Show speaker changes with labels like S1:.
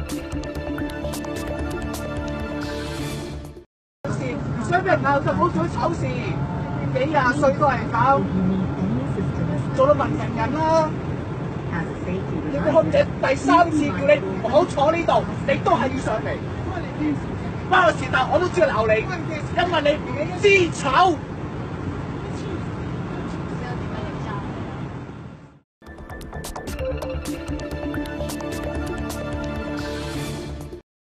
S1: 唔想俾人鬧就唔好做醜事，幾廿歲都係咁，做到文人人啦。你個空姐第3次叫你唔好坐呢度，你都係要上嚟。關我事，但我都知道鬧你，因為你唔知醜。